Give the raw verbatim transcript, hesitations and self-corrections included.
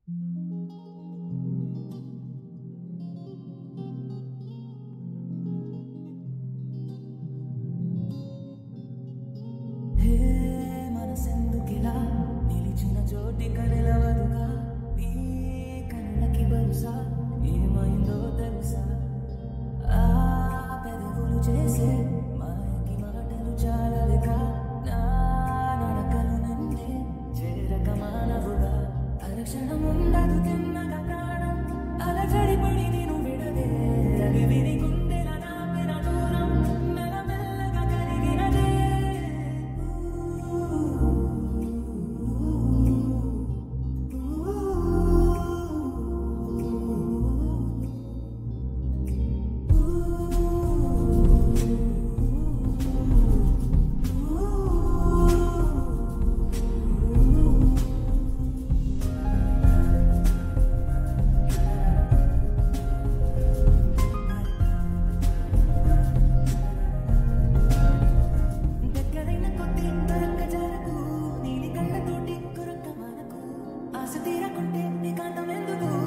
హే మనసెందుకిలా నిలిచిన చోటిక నిలవదుగా నీ కళ్ళకి బరుసా ఏమైందో తెలుసా ఆ పెదవులు చేసే మాయకి మాటలు చాలలేక నా నడకలు నన్నే చేరక మానవుడా అరక్షణం ఉండదు తిన్నగ ప్రాణం అలజడిపడి నేను విడదే అది విని గుండెల నాపిన దూరం మెల్లమెల్లగా కరిగినదే దగ్గరైన కొద్ది దొరక్క జారకు నీలి కళ్ళతోటి కొరక్క మనకు ఆశ తీరకుంటే ఏకాంతం ఎందుకు